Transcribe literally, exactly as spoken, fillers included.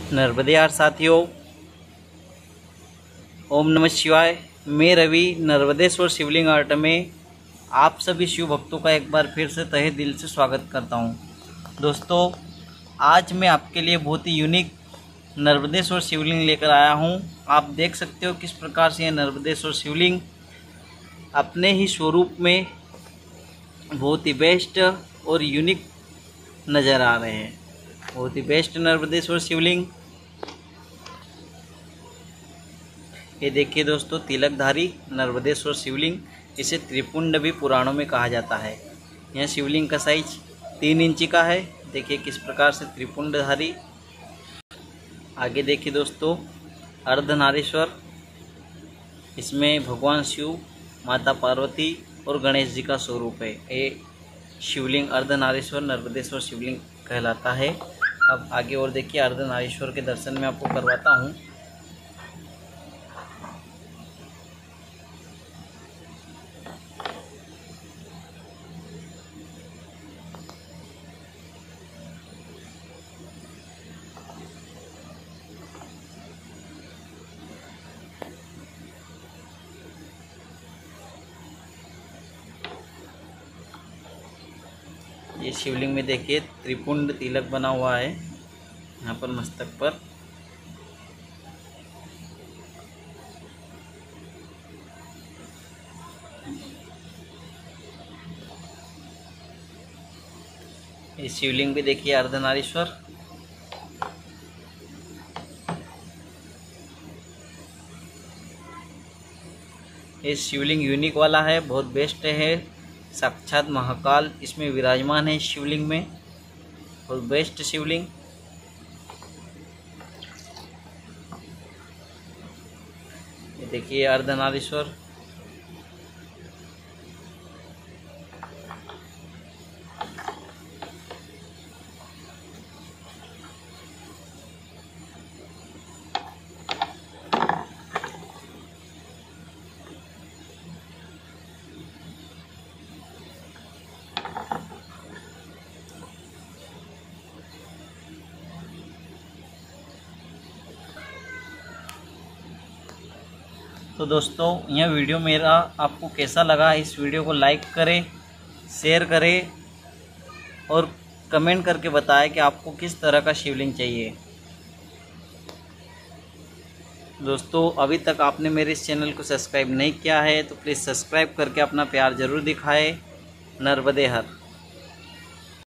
नर्मदेहार साथियों, ओम नमः शिवाय। मैं रवि नर्मदेश्वर शिवलिंग आर्ट में आप सभी शिव भक्तों का एक बार फिर से तहे दिल से स्वागत करता हूं। दोस्तों, आज मैं आपके लिए बहुत ही यूनिक नर्मदेश्वर शिवलिंग लेकर आया हूं। आप देख सकते हो किस प्रकार से यह नर्मदेश्वर शिवलिंग अपने ही स्वरूप में बहुत ही बेस्ट और यूनिक नज़र आ रहे हैं। बहुत ही बेस्ट नर्मदेश्वर शिवलिंग। ये देखिए दोस्तों, तिलकधारी नर्मदेश्वर शिवलिंग, इसे त्रिपुंड भी पुराणों में कहा जाता है। यह शिवलिंग का साइज तीन इंची का है। देखिए किस प्रकार से त्रिपुंडधारी। आगे देखिए दोस्तों, अर्धनारीश्वर, इसमें भगवान शिव, माता पार्वती और गणेश जी का स्वरूप है। ये शिवलिंग अर्धनारीश्वर नर्मदेश्वर शिवलिंग कहलाता है। अब आगे और देखिए, अर्धनारीश्वर के दर्शन में आपको करवाता हूँ। ये शिवलिंग में देखिए त्रिपुंड तिलक बना हुआ है यहाँ पर मस्तक पर। ये शिवलिंग भी देखिए अर्धनारीश्वर। ये शिवलिंग यूनिक वाला है, बहुत बेस्ट है। साक्षात महाकाल इसमें विराजमान है शिवलिंग में। बहुत बेस्ट शिवलिंग। ये देखिए अर्धनारीश्वर। तो दोस्तों, यह वीडियो मेरा आपको कैसा लगा? इस वीडियो को लाइक करें, शेयर करें और कमेंट करके बताएं कि आपको किस तरह का शिवलिंग चाहिए। दोस्तों, अभी तक आपने मेरे इस चैनल को सब्सक्राइब नहीं किया है तो प्लीज़ सब्सक्राइब करके अपना प्यार ज़रूर दिखाएं। नर्मदेहर।